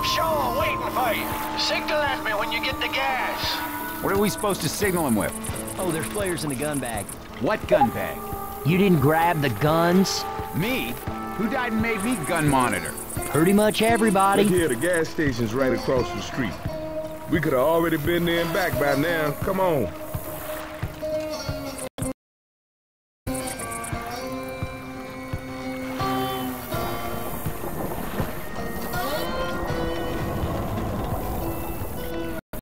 Sure, waiting for you. Signal at me when you get the gas. What are we supposed to signal him with? Oh, there's flares in the gun bag. What gun bag? You didn't grab the guns? Me? Who died and made me gun monitor? Pretty much everybody. Look here, the gas station's right across the street. We could have already been there and back by now. Come on.